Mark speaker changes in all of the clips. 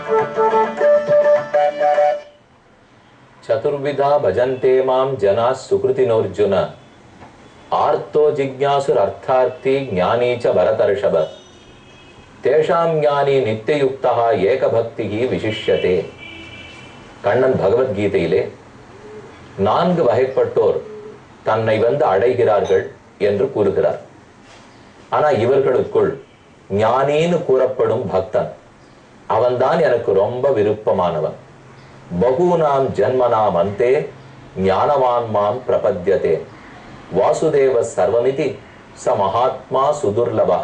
Speaker 1: चतुर्विधा भजन्ते मां जनाः सुकृतिनोऽर्जुन आर्तो जिज्ञासुरर्थार्थी ज्ञानी च भरतर्षभ तेषां ज्ञानी नित्ययुक्तः ஏகபக்திஹி விசிஷ்யதே. கண்ணன் பகவத்கீதையிலே 4 வகைப்பட்டோர் தன்னை வந்து அடைகிறார்கள் என்று கூறுகிறார். ஆனா இவர்களுக்குள் ஞானின்னு கூறப்படும் பக்தன் அவன்தான் எனக்கு ரொம்ப விருப்பமானவன். பகூனாம் ஜன்மனாம் அந்தே ஞானவான் மாம் பிரபத்யதே வாசுதேவ சர்வமிதி ச மகாத்மா சுதுர்லபஹ.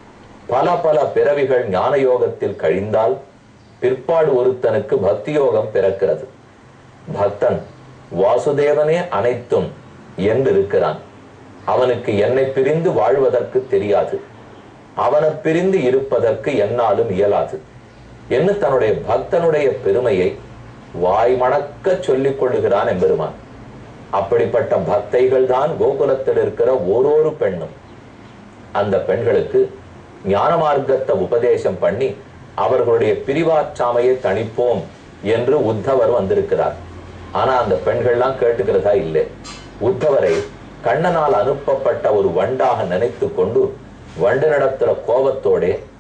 Speaker 1: பல பல பிறவிகள் ஞான யோகத்தில் கழிந்தால் பிற்பாடு ஒருத்தனுக்கு பக்தி யோகம் பிறக்கிறது. பக்தன் வாசுதேவனே அனைத்தும் என்று இருக்கிறான். அவனுக்கு என்னை பிரிந்து வாழ்வதற்கு தெரியாது, அவனை பிரிந்து இருப்பதற்கு என்னாலும் இயலாது என்று தன்னுடைய பக்தனுடைய பெருமையை வாய்மணக்க சொல்லிக் கொள்ளுகிறான் எம்பெருமான். அப்படிப்பட்ட பக்தைகள் தான் கோகுலத்தில் இருக்கிற ஓரொரு பெண்ணும். அந்த பெண்களுக்கு ஞான மார்க்கத்தை உபதேசம் பண்ணி அவர்களுடைய பிரிவாற்றாமையை தணிப்போம் என்று உத்தவர் வந்திருக்கிறார். ஆனா அந்த பெண்கள்லாம் கேட்டுக்கிறதா இல்லை. உத்தவரை கண்ணனால் அனுப்பப்பட்ட ஒரு வண்டாக நினைத்து கொண்டு வண்டு நடத்துற கோபத்தோட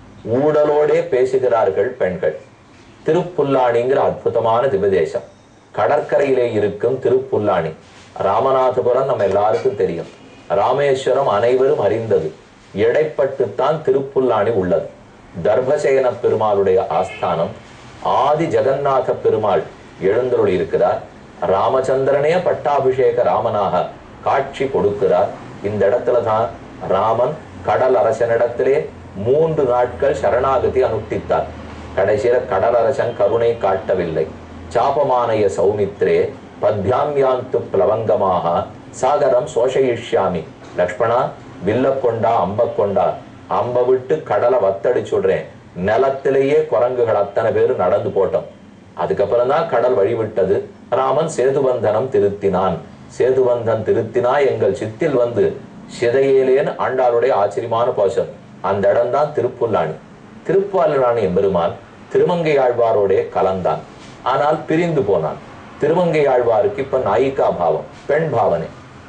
Speaker 1: ஊடலோடே பேசுகிறார்கள் பெண்கள். திருப்புல்லாணிங்கிற அற்புதமான திவதேசம், கடற்கரையிலே இருக்கும் திருப்புல்லாணி. ராமநாதபுரம் நம்ம எல்லாருக்கும் தெரியும், ராமேஸ்வரம் அனைவரும் அறிந்தது. எடைப்பட்டுத்தான் திருப்புல்லாணி உள்ளது. தர்பசேன பெருமாளுடைய ஆஸ்தானம். ஆதி ஜெகநாத பெருமாள் எழுந்தருள் இருக்கிறார். ராமச்சந்திரனே பட்டாபிஷேக ராமனாக காட்சி கொடுக்கிறார். இந்த இடத்துல தான் ராமன் கடல் அரசனிடத்திலே 3 நாட்கள் சரணாகதி அனுஷ்டித்தார். கடைசியில கடலரசன் கருணை காட்டவில்லை. சாபமானய சௌமித்ரே பத்யாம்யாந்து பிளவங்கமாக சாகரம் சோஷயிஷ்யாமி. லக்ஷ்மணா, வில்ல கொண்டா அம்ப கொண்டா, அம்ப விட்டு கடலை வத்தடி சொல்றேன். நிலத்திலேயே குரங்குகள் அத்தனை பேர் நடந்து போட்டோம். அதுக்கப்புறம் தான் கடல் வழிவிட்டது. ராமன் சேதுபந்தனம் திருத்தினான். சேதுபந்தன் திருத்தினா எங்கள் சித்தில் வந்து சிதையேலேன்னு ஆண்டாளுடைய ஆச்சரியமான போஷம். அந்த இடம் தான் திருப்புல்லாணி. திருப்பாலராணி எம்பெருமான் திருமங்கையாழ்வாரோடைய கலந்தான். ஆனால் பிரிந்து போனான். திருமங்கையாழ்வாருக்கு இப்ப நாயிகா பாவம், பெண் பாவனை.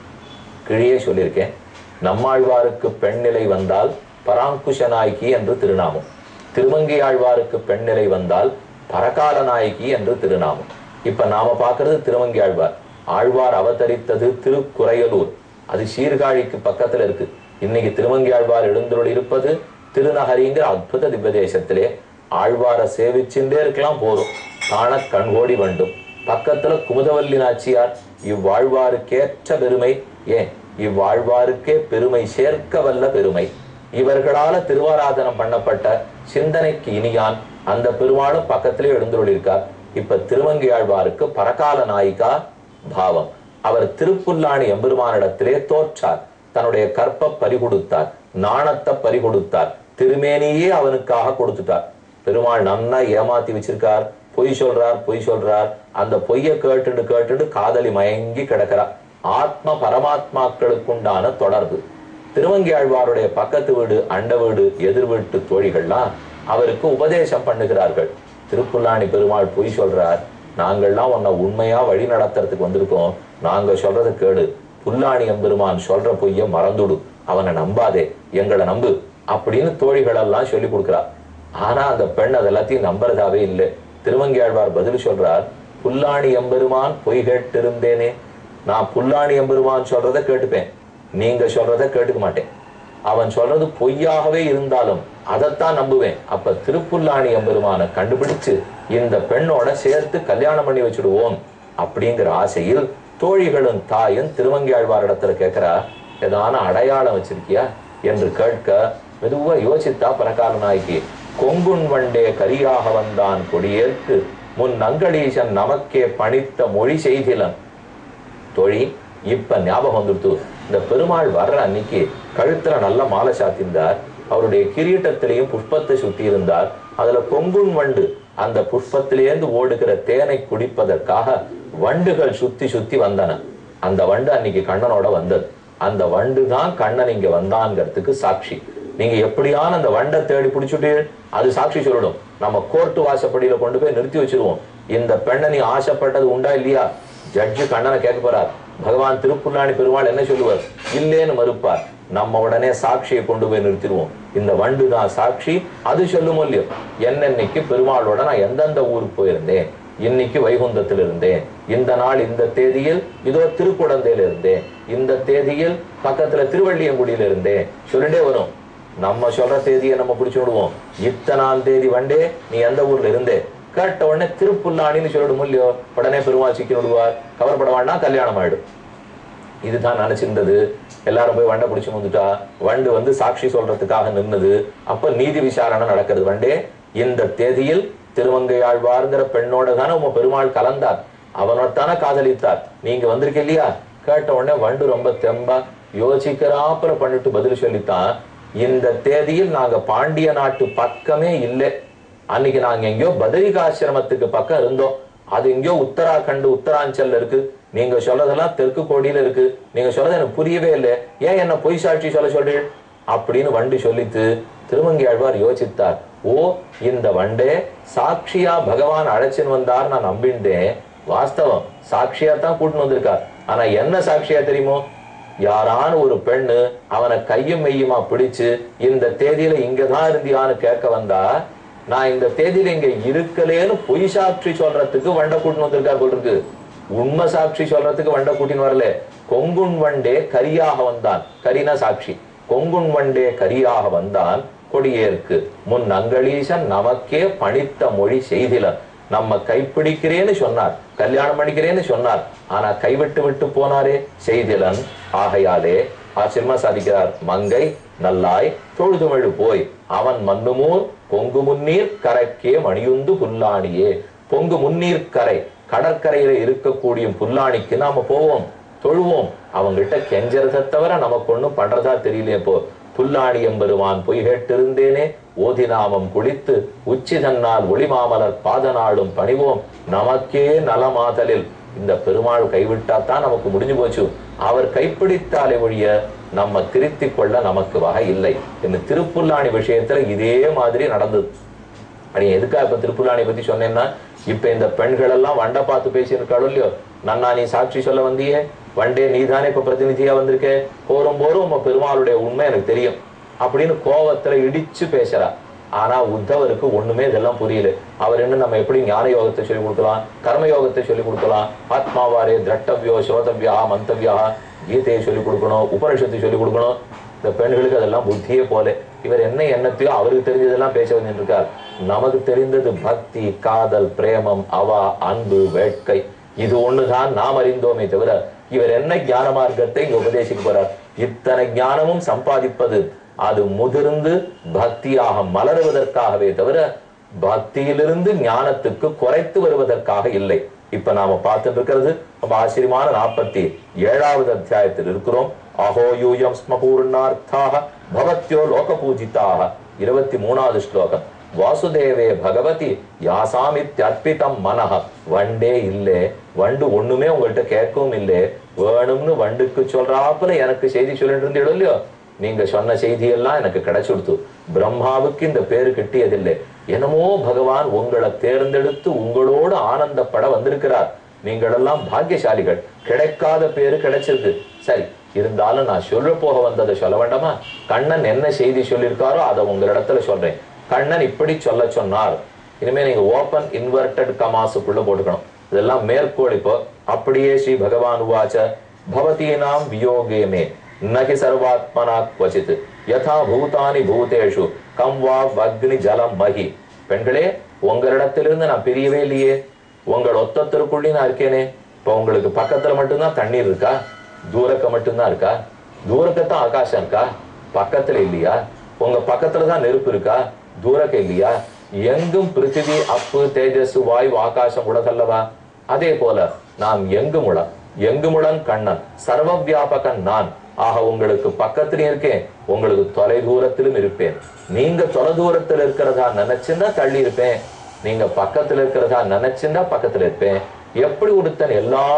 Speaker 1: கிழியே சொல்லியிருக்கேன், நம்மாழ்வாருக்கு பெண் நிலை வந்தால் பராங்குஷ நாயகி என்று திருநாமம், திருமங்கையாழ்வாருக்கு பெண் நிலை வந்தால் பரகால நாயகி என்று திருநாமம். இப்ப நாம பாக்குறது திருமங்கையாழ்வார். ஆழ்வார் அவதரித்தது திருக்குறையலூர், அது சீர்காழிக்கு பக்கத்துல இருக்கு. இன்னைக்கு திருமங்கையாழ்வார் எழுந்தருள் இருப்பது திருநகரிங்கிற அற்புத திவ்யதேசத்திலே. ஆழ்வார சேவிச்சுட்டே இருக்கலாம், போதும், காண கண்கோடி வேண்டும். பக்கத்துல குமுதவல்லி நாச்சியார். இவ்வாழ்வாருக்கேற்ற பெருமை, ஏன் இவ்வாழ்வாருக்கே பெருமை சேர்க்க வல்ல பெருமை. இவர்களால திருவாராதனம் பண்ணப்பட்ட சிந்தனைக்கு இனியான் அந்த பெருமாளும் பக்கத்திலே எழுந்துள்ளிருக்கார். இப்ப திருமங்கையாழ்வாருக்கு பரகால நாயிகா பாவம். அவர் திருப்புல்லாணி எம்பெருமானிடத்திலே தோற்றார். தன்னுடைய கற்ப பறிகொடுத்தார், நாணத்தை பறிகொடுத்தார், திருமேனியே அவனுக்காக கொடுத்துட்டார். பெருமாள் நன்னா ஏமாத்தி வச்சிருக்கார். பொய் சொல்றார். அந்த பொய்யை கேட்டுண்டு காதலி மயங்கி கிடக்கிறார். ஆத்ம பரமாத்மாக்களுக்குண்டான தொடர்பு. திருமங்கையாழ்வாருடைய பக்கத்து வீடு, அண்ட வீடு, எதிர் வீட்டு தோழிகள்லாம் அவருக்கு உபதேசம் பண்ணுகிறார்கள். திருப்புல்லாணி பெருமாள் பொய் சொல்றார், நாங்கள்லாம் உன்னை உண்மையா வழி நடத்துறதுக்கு வந்திருக்கோம், நாங்க சொல்றதை கேடு, புல்லாணி எம்பெருமான் சொல்ற பொய்ய மறந்துடு, அவனை நம்பாதே, எங்களை நம்பு அப்படின்னு தோழிகள் எல்லாம் சொல்லி கொடுக்கிறார். ஆனா அந்த பெண் அதெல்லாத்தையும் நம்புறதாவே இல்லை. திருமங்கையாழ்வார் பதில் சொல்றார், புல்லாணி எம்பெருமான் பொய் கேட்டிருந்தேனே, நான் புல்லாணி எம்பெருமான் சொல்றதை கேட்டுப்பேன், நீங்க சொல்றதை கேட்டுக்க மாட்டேன். அவன் சொல்றது பொய்யாகவே இருந்தாலும் அதைத்தான் நம்புவேன். அப்ப திருப்புல்லாணி எம்பெருமான கண்டுபிடிச்சு இந்த பெண்ணோட சேர்த்து கல்யாணம் பண்ணி வச்சுடுவோம் அப்படிங்கிற ஆசையில் தோழிகளும் தாயும் திருமங்கையாழ்வார் இடத்துல கேட்கிறா, ஏதான அடையாளம் வச்சிருக்கியா என்று கேட்க மெதுவா யோசித்தா பரகால நாய்க்கு, கொங்குன் வண்டே கரியாக வந்தான் கொடியேற்கு முன் நங்களீசன் நமக்கே பணித்த மொழி செய்திலன். தோழி, இப்ப ஞாபகம் வந்துடுத்து, இந்த பெருமாள் வர்ற அன்னைக்கு கழுத்துல நல்ல மாலை சாத்திருந்தார், அவருடைய கிரீட்டத்திலையும் புஷ்பத்தை சுத்தி இருந்தார். அதுல கொங்குன் வண்டு, அந்த புஷ்பத்திலேருந்து ஓடுகிற தேனை குடிப்பதற்காக வண்டுகள் சுத்தி சுத்தி வந்தன. அந்த வண்டு அன்னைக்கு கண்ணனோட வந்தது. அந்த வண்டு தான் கண்ணன் இங்க வந்தான்ங்கிறதுக்கு சாட்சி. நீங்க எப்படியான அந்த வண்டை தேடி பிடிச்சுட்டு அது சாட்சி சொல்லிடும். நம்ம கோர்ட்டு வாசப்படியில கொண்டு போய் நிறுத்தி வச்சிருவோம். இந்த பெண்ணை நீ ஆசைப்பட்டது உண்டா இல்லையா? ஜட்ஜு கண்ணனை கேட்க போறார். பகவான் திருப்புல்லாணி பெருமாள் என்ன சொல்லுவார்? இல்லேன்னு மறுப்பார். நம்ம உடனே சாட்சியை கொண்டு போய் நிறுத்திடுவோம். இந்த வண்டு தான் சாட்சி. அது சொல்லும் இல்லையோ, என்னன்னைக்கு பெருமாளோட நான் எந்தெந்த ஊருக்கு போயிருந்தேன், இன்னைக்கு வைகுந்தத்தில் இருந்தேன், இந்த நாள் இந்த தேதியில் இதோ திருக்குடந்தையில இருந்தேன், இந்த தேதியில் பக்கத்துல திருவள்ளியங்குடியில இருந்தேன் சொல்லிட்டே வரும். நம்ம சொல்ற தேதியை நம்ம பிடிச்சு விடுவோம். இத்தனாம் தேதி வண்டே நீ எந்த ஊர்ல இருந்தே கேட்ட உடனே திருப்புல்லாணின்னு சொல்லிடும் இல்லையோ, உடனே பெருமாள் சிக்கி விடுவார். கவலைப்பட வேண்டாம், கல்யாணம் ஆயிடும். இதுதான் நினைச்சிருந்தது. எல்லாரும் போய் வண்டை பிடிச்சு வந்துட்டா. வண்டு வந்து சாட்சி சொல்றதுக்காக நின்னது. அப்ப நீதி விசாரணை நடக்கிறது. வண்டே, இந்த தேதியில் திருமங்கை ஆழ்வார்ங்கிற பெண்ணோட தானே உங்க பெருமாள் கலந்தார், அவனோடத்தானே காதலித்தார், நீங்க வந்திருக்க இல்லையா? கேட்ட உடனே வண்டு ரொம்ப தெம்பா யோசிக்கிறாப்புல பண்ணிட்டு பதில் சொல்லித்தான், இந்த தேதியில் நாங்க பாண்டிய நாட்டு பக்கமே இல்லை, அன்னைக்கு நாங்க எங்கேயோ பதரிகாசிரமத்துக்கு பக்கம் இருந்தோம், அது எங்கேயோ உத்தராகண்ட் உத்தராஞ்சல்ல இருக்கு, நீங்க சொல்றதெல்லாம் தெற்கு கோடியில இருக்கு, நீங்க சொல்றது எனக்கு புரியவே இல்லை, ஏன் என்ன பொய் சாட்சி சொல்ல சொல்றீள் அப்படின்னு வண்டு சொல்லித்து திருமங்கை ஆழ்வார் யோசித்தார். ஓ, இந்த வண்டே சாட்சியா பகவான் அழைச்சின்னு வந்தார் நான் நம்பிண்டேன். வாஸ்தவம், சாட்சியா தான் கூட்டின்னு வந்திருக்கார். ஆனா என்ன சாட்சியா தெரியுமோ? யாரான ஒரு பெண்ணு அவனை கையும் மெய்யுமா பிடிச்சு இந்த தேதியில இங்கதான் இருந்தியான்னு கேட்க வந்தா, நான் இந்த தேதியில இங்க இருக்கலேன்னு பொய் சாட்சி சொல்றதுக்கு வண்டை கூட்டின்னு வந்திருக்கார் போல் இருக்கு. உண்மை சாட்சி சொல்றதுக்கு வண்டை கூட்டின்னு வரல. கொங்குன் வண்டே கரியாக வந்தான். கரினா சாட்சி. கொங்குன் வண்டே கரியாக வந்தான் கொடியேற்கு முன் அங்களீசன் நமக்கே பணித்த மொழி செய்திலன். நம்ம கைப்பிடிக்கிறேன்னு சொன்னார், கல்யாணம் பண்ணிக்கிறேன்னு சொன்னார், ஆனா கைவிட்டு விட்டு போனாரே செய்திலன். ஆகையாலே சிம்ம சாதிக்கிறார், மங்கை நல்லாய் தொழுதுமழு போய் அவன் மண்ணுமூர் பொங்கு முன்னீர் கரைக்கே மணியுந்து புல்லாணியே. பொங்கு முன்னீர் கரை, கடற்கரையில இருக்கக்கூடிய புல்லாணிக்கு நாம போவோம், தொழுவோம். அவங்கிட்ட கெஞ்சறதை தவிர நமக்கு ஒண்ணும் பண்றதா தெரியலையே. போ புல்லாணி எம்பெருமான் பொய் கேட்டிருந்தேனே, ஓதி நாமம் குளித்து உச்சி தன்னால் ஒளிமாமலர் பாதநாளும் பணிவோம், நமக்கே நலமாதலில். இந்த பெருமாள் கைவிட்டாத்தான் நமக்கு முடிஞ்சு போச்சு, அவர் கைப்பிடித்தாலே ஒழிய நம்ம திருத்தி கொள்ள நமக்கு வகை இல்லை. இந்த திருப்புல்லாணி விஷயத்துல இதே மாதிரி நடந்தது. அப்படி எதுக்கா இப்ப திருப்புல்லாணி பத்தி சொன்னேன்னா, இப்ப இந்த பெண்கள் எல்லாம் வண்டை பார்த்து பேசியிருக்காளோ இல்லையோ, நன்னா நீ சாட்சி சொல்ல வந்தியே, வண்டே நீ தானே இப்ப பிரதிநிதியா வந்திருக்க, போரும் உங்க பெருமாளுடைய உண்மை எனக்கு தெரியும் அப்படின்னு கோவத்துல இடிச்சு பேசுறா. ஆனா உத்தவருக்கு ஒண்ணுமே இதெல்லாம் புரியல. அவர் என்ன, நம்ம எப்படி ஞான யோகத்தை சொல்லிக் கொடுக்கலாம், கர்ம யோகத்தை சொல்லிக் கொடுக்கலாம், ஆத்மாவாரே திரட்டவியோ ஸ்ரோதவியா மந்தவியா கீதையை சொல்லிக் கொடுக்கணும், உபனிஷத்தை சொல்லிக் கொடுக்கணும். இந்த பெண்களுக்கு அதெல்லாம் புத்தியே போல. இவர் என்ன எண்ணத்தையோ அவருக்கு தெரிஞ்சதெல்லாம் பேச வந்துட்டு இருக்கார். நமக்கு தெரிந்தது பக்தி, காதல், பிரேமம், அவா, அன்பு, வேட்கை, இது ஒண்ணுதான் நாம் அறிந்தோமே தவிர இவர் என்ன ஞான மார்க்கத்தை இங்க உபதேசிக்க போறார். இத்தனை ஞானமும் சம்பாதிப்பது அது முதிர்ந்து பக்தியாக மலருவதற்காகவே தவிர பக்தியிலிருந்து ஞானத்துக்கு குறைத்து வருவதற்காக இல்லை. இப்ப நாம பார்த்துட்டு இருக்கிறது ரொம்ப ஆச்சரியமான 47வது அத்தியாயத்தில் இருக்கிறோம். அஹோயூயம் ஸ்மபூர்ணார்த்தாக பவத்யோ லோக பூஜிதாக. 23வது ஸ்லோகம். வாசுதேவே பகவதி யாசாமித்யர்ப்பிதம் மனஹ. வண்டே இல்லே, வண்டு ஒண்ணுமே உங்கள்கிட்ட கேட்கவும் இல்லை, வேணும்னு வண்டுக்கு சொல்றாப்புல எனக்கு செய்தி சொல்லிட்டு இருந்தீங்களோ இல்லையோ, நீங்க சொன்ன செய்தியெல்லாம் எனக்கு கிடைச்சுடுத்து. பிரம்மாவுக்கு இந்த பேரு கிட்டியதில்லை, என்னமோ பகவான் உங்களை தேர்ந்தெடுத்து உங்களோடு ஆனந்தப்பட வந்திருக்கிறார், நீங்களெல்லாம் பாக்கியசாலிகள், கிடைக்காத பேரு கிடைச்சிருக்கு. சரி, இருந்தாலும் நான் சொல்ல போக வந்ததை சொல்ல வேண்டாமா? கண்ணன் என்ன செய்தி சொல்லியிருக்காரோ அதை உங்களிடத்துல சொல்றேன். கண்ணன் இப்படி சொல்ல சொன்னார். இனிமே நீங்க ஓபன் இன்வெர்டட் கமாசுக்குள்ள போட்டுக்கணும். இதெல்லாம் மேற்கோள். இப்போ அப்படியே ஸ்ரீ பகவான் உவாச்ச பவதீனாம் வியோகேமே நகி சர்வாத்மனா க்வசித் யதா பூதானி பூதேஷு கம் வா அக்னி ஜலம் மகி. பெண்களே, உங்களிடத்திலிருந்து நான் பிரியவே இல்லையே, உங்கள் ஒத்தத்திற்குள்ளே நான் இருக்கேனே. இப்ப உங்களுக்கு பக்கத்துல மட்டும்தான் தண்ணீர் இருக்கா? தூரக்க மட்டும்தான் இருக்கா? தூரக்கத்தான் ஆகாசம் இருக்கா? பக்கத்துல இல்லையா? உங்க பக்கத்துலதான் நெருப்பு இருக்கா? தூரக்க இல்லையா? எங்கும் பிருத்திவி, அப்பு, தேஜஸ், வாயு, ஆகாசம் உலகல்லவா? அதே போல நாம் எங்குமுடன், எங்குமுடன் கண்ணன், சர்வ வியாபகன் நான். ஆக உங்களுக்கு பக்கத்திலும் இருக்கேன், உங்களுக்கு தொலை தூரத்திலும் இருப்பேன். நீங்க தொலை தூரத்தில் இருக்கிறதா நினைச்சுன்னா தள்ளி இருப்பேன், நீங்க பக்கத்துல இருக்கிறதா நினைச்சுன்னா பக்கத்துல இருப்பேன். எப்படி ஒருத்தன்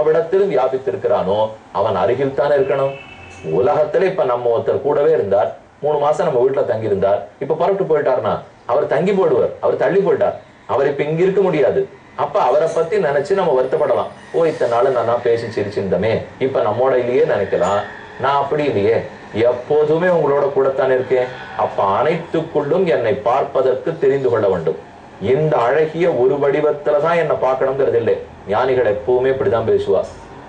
Speaker 1: எல்லாவிடத்திலும் வியாபித்திருக்கிறானோ அவன் அருகில் தானே இருக்கணும். உலகத்துல இப்ப நம்ம ஒருத்தர் கூடவே இருந்தார், 3 மாசம் நம்ம வீட்டுல தங்கி இருந்தார், இப்ப புறப்பட்டு போயிட்டாருன்னா அவர் தங்கி போடுவார், அவர் தள்ளி போயிட்டார், அவர் இப்ப இங்க இருக்க முடியாது. அப்ப அவரை பத்தி நினைச்சு நம்ம வருத்தப்படலாம். ஓ இத்தனை நாள் நான் பேசி சிரிச்சிருந்தமே, இப்ப நம்மோட இல்லையே நினைக்கலாம். நான் அப்படி இல்லையே, எப்போதுமே உங்களோட கூடத்தான் இருக்கேன். அப்ப அனைத்துக்குள்ளும் என்னை பார்ப்பதற்கு தெரிந்து கொள்ள வேண்டும். இந்த அழகிய ஒரு வடிவத்துலதான் என்னை பார்க்கணுங்கிறது இல்லை. ஞானிகள் எப்பவுமே இப்படிதான் பேசுவா.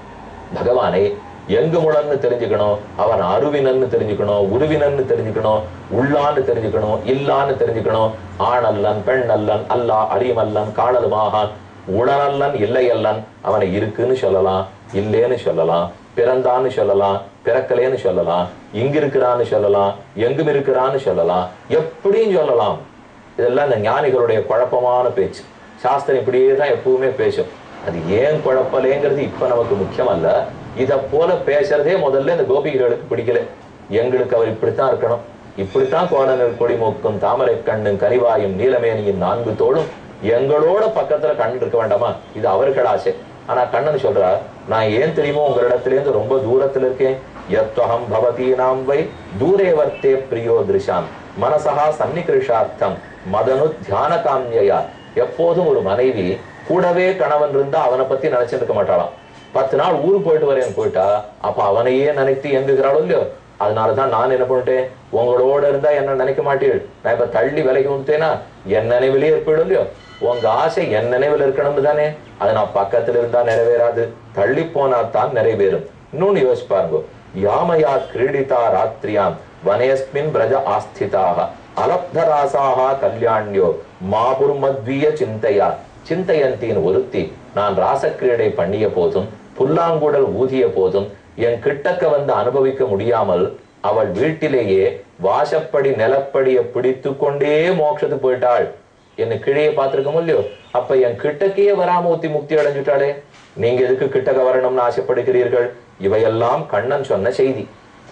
Speaker 1: பகவானை எங்கு முடன்னு தெரிஞ்சுக்கணும், அவன் அருவினன்னு தெரிஞ்சுக்கணும், உருவினன்னு தெரிஞ்சுக்கணும், உள்ளான்னு தெரிஞ்சுக்கணும், இல்லான்னு தெரிஞ்சுக்கணும். ஆணல்லன் பெண்ணல்லன் அல்லா அறிமல்லன் காணலுமாகான் உடனல்லன் இல்லையல்லன். அவனை இருக்குன்னு சொல்லலாம், இல்லேன்னு சொல்லலாம், பிறந்தான்னு சொல்லலாம், பிறக்கலேன்னு சொல்லலாம், இங்க இருக்கிறான்னு சொல்லலாம், எங்கும் இருக்கிறான்னு சொல்லலாம், எப்படியும் சொல்லலாம். இதெல்லாம் இந்த ஞானிகளுடைய குழப்பமான பேச்சு. சாஸ்திரம் இப்படியே தான் எப்பவுமே பேசும். அது ஏன் குழப்பலேங்கிறது இப்ப நமக்கு முக்கியம் அல்ல. இத போல பேசுறதே முதல்ல இந்த கோபிகளுக்கு பிடிக்கல. எங்களுக்கு அவர் இப்படித்தான் இருக்கணும், இப்படித்தான் கோணனர் கொடிமூக்கும் தாமரை கண்ணும் கனிவாயும் நீலமேனியின் 4 தோளும் எங்களோட பக்கத்துல கண்ணன் இருக்க வேண்டாமா? இது அவர்கள் ஆசை. ஆனா கண்ணன் சொல்றார், நான் ஏன் தெரியுமோ உங்களிடத்திலேருந்து ரொம்ப தூரத்துல இருக்கேன். யத்வஹம் பவதீனாம் வை தூரே வர்த்தே பிரியோ திருஷாம் மனசா சன்னிகிருஷார்த்தம் மதனு தியான காமியா. எப்போதும் ஒரு மனைவி கூடவே கணவன் இருந்தா அவனை பத்தி நினைச்சிட்டு இருக்க மாட்டாளாம். 10 நாள் ஊருக்கு போயிட்டு வரேன்னு போயிட்டா அப்ப அவனையே நினைத்து எங்குகிறாளோ இல்லையோ. அதனாலதான் நான் என்ன பண்ணிட்டேன், உங்களோட இருந்தா என்ன நினைக்க மாட்டீள், நான் இப்ப தள்ளி விலைக்கு விட்டேனா என் நினைவிலே இருப்பிடும் இல்லையோ. உங்க ஆசை என் நினைவில் இருக்கணும்னு தானே. அது நான் பக்கத்துல இருந்தா நிறைவேறாது, தள்ளி போனா தான் நிறைவேறும். இன்னொன்னு யோசிச்சு பாருங்க. யாமயா கிரீடிதா ராத்திரியாம் வனேஸ்மின் பிரஜ ஆஸ்திதாக அலப்தராசாக கல்யாண்யோ மாபுர்மத்விய சிந்தையா. சிந்தையந்தின் ஒருத்தி நான் ராசக்கிரீடை பண்ணிய போதும் புல்லாங்குடல் ஊதிய போதும் என் கிட்டக்க வந்து அனுபவிக்க முடியாமல் அவள் வீட்டிலேயே வாசப்படி நிலப்படியை பிடித்து கொண்டே மோட்சத்துக்கு போயிட்டாள். என்ன கிழியை பார்த்திருக்க முடியோ. அப்ப என் கிட்டக்கையே வராம ஊத்தி முக்தி அடைஞ்சுட்டாளே. நீங்க எதுக்கு கிட்டக்க வரணும்னு ஆசைப்படுகிறீர்கள்? இவையெல்லாம் கண்ணன் சொன்ன செய்தி.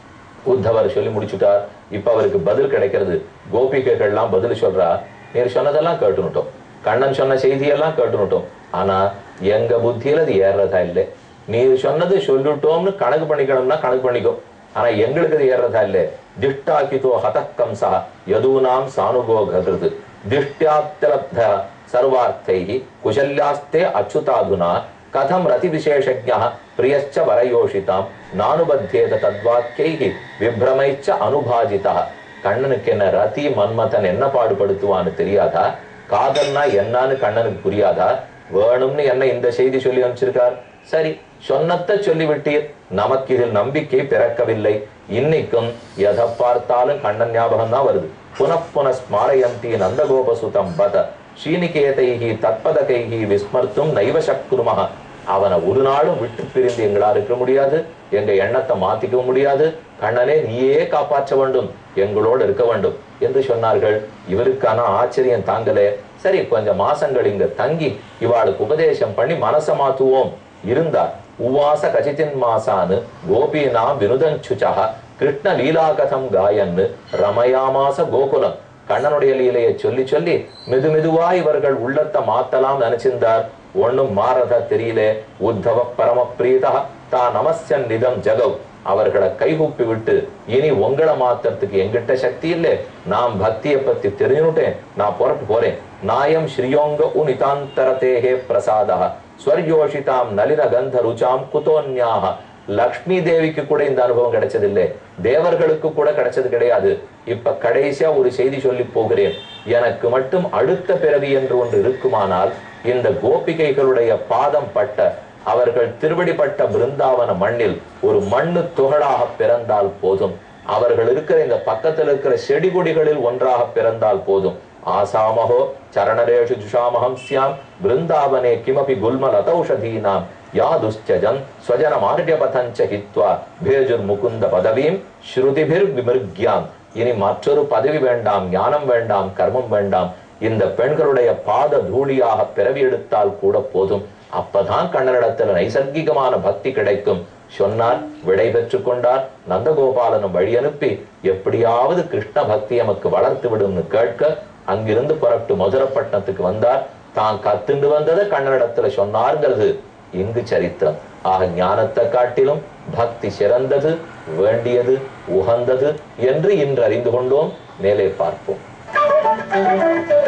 Speaker 1: உத்தவர் சொல்லி முடிச்சுட்டார். இப்ப அவருக்கு பதில் கிடைக்கிறது. கோபிகைகள்லாம் பதில் சொல்றா, நீர் சொன்னதெல்லாம் கேட்டுனுட்டோம், கண்ணன் சொன்ன செய்தியெல்லாம் கேட்டுனுட்டோம். ஆனா எங்க புத்தியில அது ஏறதா இல்லை. நீர் சொன்னது சொல்லிட்டோம்னு கணக்கு பண்ணிக்கணும்னா கணக்கு பண்ணிக்கோ. ஆனா எங்களுக்கு அது ஏறதா இல்லை. திஷ்டாக்கிதோ ஹதக்கம்சா யதூனாம் சானுகோ ககிருது திஷ்டாப்தலப்த சர்வார்த்தைஹி குஷல்யாஸ்தே அச்சுதாதுனா கதம் ரதி விசேஷஜ்ஞா பிரியச்ச வரயோஷிதாம் நானுபத்தேத தத்வாக்யைஹி விப்ரமைச்ச அனுபாஜிதா. கண்ணனுக்கு என்ன ரதி மன்மதன் என்ன பாடுபடுத்துவான்னு தெரியாதா? காதல்னா என்னன்னு கண்ணனுக்கு புரியாதா? வேணும்னு என்ன இந்த செய்தி சொல்லி அனுப்பிச்சிருக்கார். சரி, சொன்னத்தை சொல்லிவிட்டீர், நமக்கு இதில் நம்பிக்கை பிறக்கவில்லை. இன்னைக்கும் எதை பார்த்தாலும் கண்ணன் ஞாபகம் தான் வருது. புனப்புன ஸ்மாரயந்தி நந்தகோபசுதம் பத ஸ்ரீநிகேதைஹி தத்பதகைஹி விஸ்மர்த்தும் நைவ சக்ருமஹ. அவனை ஒரு நாளும் விட்டு பிரிந்து எங்களா இருக்க முடியாது, எங்க எண்ணத்தை மாத்திக்க முடியாது. கண்ணனே நீயே காப்பாற்ற வேண்டும், எங்களோடு இருக்க வேண்டும் என்று சொன்னார்கள். இவருக்கான ஆச்சரியம் தாங்களே. சரி, கொஞ்சம் மாசங்கள் இங்க தங்கி இவாளுக்கு உபதேசம் பண்ணி மனச மாத்துவோம் இருந்தார். உவாச கசித்தின் மாசானு கோபீனாம் வினுதஞ்சுச்சா கிருஷ்ண லீலாகதம் காயன்னு ரமயாமாச கோகுலம். கண்ணனுடைய லீலையை சொல்லி சொல்லி மெதுவா இவர்கள் உள்ளத்தை மாத்தலாம் நினைச்சிருந்தார். ஒண்ணும் மாறதா தெரியல. உத்தவ பரம பிரீதா தா நமஸ்யன் நிதம் ஜகவ். அவர்களை கைகூப்பி விட்டு, இனி உங்களை மாத்துறதுக்கு எங்கிட்ட சக்தி இல்லை, நான் பக்தியை பத்தி தெரிஞ்சுட்டேன், நான் புறட்டு போறேன். நாயம் ஸ்ரீயோங்க உனிதாந்தரதேகே பிரசாதா ஸ்வர்யோஷிதாம் நளின கந்த ருச்சாம் குதோன்யாக. லக்ஷ்மி தேவிக்கு கூட இந்த அனுபவம் கிடைச்சதில்லை, தேவர்களுக்கு கூட கிடைச்சது கிடையாது. இப்ப கடைசியா ஒரு செய்தி சொல்லி போகிறேன். எனக்கு மட்டும் அடுத்த பிறவி என்று ஒன்று இருக்குமானால் இந்த கோபிகைகளுடைய பாதம் பட்ட, அவர்கள் திருவடிப்பட்ட பிருந்தாவன மண்ணில் ஒரு மண்ணு துகளாக பிறந்தால் போதும். அவர்கள் இருக்கிற இந்த பக்கத்தில் இருக்கிற செடி கொடிகளில் ஒன்றாக பிறந்தால் போதும். ஆசாமஹோ சரணரேஷு ஜுஷாமஹம் ஸ்யாம் பிருந்தாவனே கிமபி குல்மலதௌஷதீனாம் யாதுஸ்சஜன் ஸ்வஜன மார்கபதஞ்ச ஹித்வா பேஜுர் முகுந்த பதவீம் ஸ்ருதிபிர் விமிருக்யாம். இனி மற்றொரு பதவி வேண்டாம், ஞானம் வேண்டாம், கர்மம் வேண்டாம். இந்த பெண்களுடைய பாத தூளியாக பிறவி எடுத்தால் கூட போதும். அப்பதான் கண்ணனிடத்துல நைசர்கிகமான பக்தி கிடைக்கும் சொன்னார். விடை பெற்று கொண்டார். நந்தகோபாலனும் வழி அனுப்பி எப்படியாவது கிருஷ்ண பக்தி நமக்கு வளர்த்து விடும்னு கேட்க அங்கிருந்து புறப்பட்டு மதுரப்பட்டினத்துக்கு வந்தார். தான் கத்துண்டு வந்ததை கண்ணனிடத்துல சொன்னார்ங்கிறது இங்கு சரித்திரம். ஆக ஞானத்தை காட்டிலும் பக்தி சிறந்தது, வேண்டியது, உகந்தது என்று இன்று அறிந்து கொண்டோம். மேலே பார்ப்போம்.